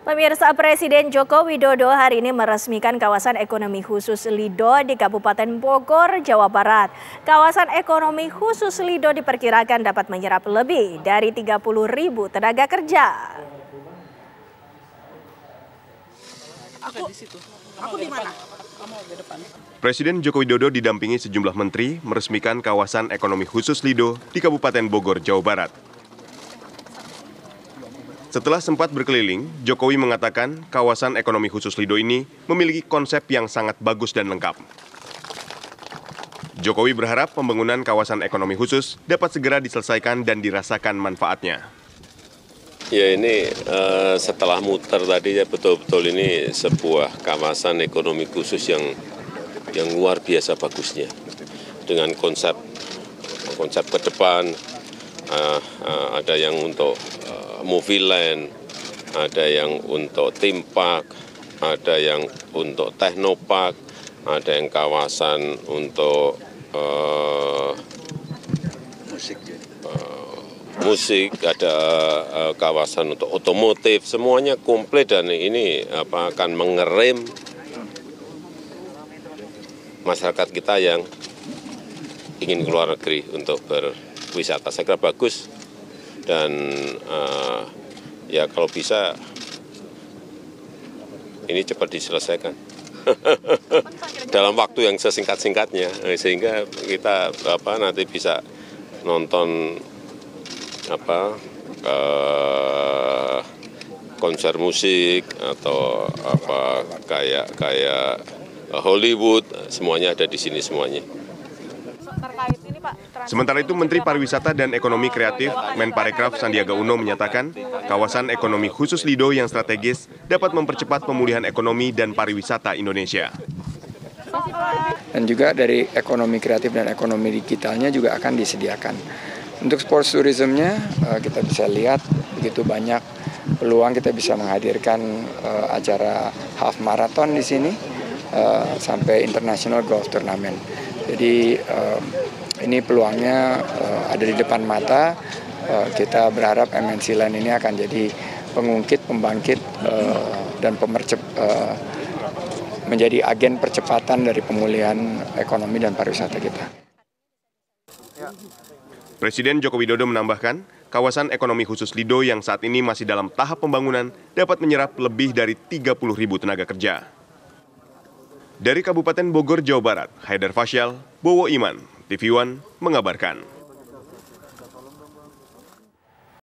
Pemirsa, Presiden Joko Widodo hari ini meresmikan kawasan ekonomi khusus Lido di Kabupaten Bogor, Jawa Barat. Kawasan ekonomi khusus Lido diperkirakan dapat menyerap lebih dari 30.000 tenaga kerja. Aku di mana? Presiden Joko Widodo didampingi sejumlah menteri meresmikan kawasan ekonomi khusus Lido di Kabupaten Bogor, Jawa Barat. Setelah sempat berkeliling, Jokowi mengatakan kawasan ekonomi khusus Lido ini memiliki konsep yang sangat bagus dan lengkap. Jokowi berharap pembangunan kawasan ekonomi khusus dapat segera diselesaikan dan dirasakan manfaatnya. Ya, ini setelah muter tadi ya betul-betul ini sebuah kawasan ekonomi khusus yang luar biasa bagusnya. Dengan konsep ke depan, ada yang untuk movie land, ada yang untuk theme park, ada yang untuk technopark, ada yang kawasan untuk musik, ada kawasan untuk otomotif, semuanya komplit dan ini akan mengerem masyarakat kita yang ingin keluar negeri untuk berwisata. Saya kira bagus dan ya kalau bisa ini cepat diselesaikan dalam waktu yang sesingkat-singkatnya sehingga kita nanti bisa nonton konser musik atau kayak Hollywood, semuanya ada di sini semuanya. Sementara itu, Menteri Pariwisata dan Ekonomi Kreatif Menparekraf Sandiaga Uno menyatakan kawasan ekonomi khusus Lido yang strategis dapat mempercepat pemulihan ekonomi dan pariwisata Indonesia. Dan juga dari ekonomi kreatif dan ekonomi digitalnya juga akan disediakan. Untuk sports tourismnya kita bisa lihat begitu banyak peluang kita bisa menghadirkan acara half marathon di sini sampai international golf turnamen. Jadi ini peluangnya ada di depan mata. Kita berharap MNC Land ini akan jadi pengungkit, pembangkit dan menjadi agen percepatan dari pemulihan ekonomi dan pariwisata kita. Presiden Joko Widodo menambahkan, kawasan ekonomi khusus Lido yang saat ini masih dalam tahap pembangunan dapat menyerap lebih dari 30.000 tenaga kerja. Dari Kabupaten Bogor, Jawa Barat, Haidar Fasyal, Bowo Iman, TV One mengabarkan.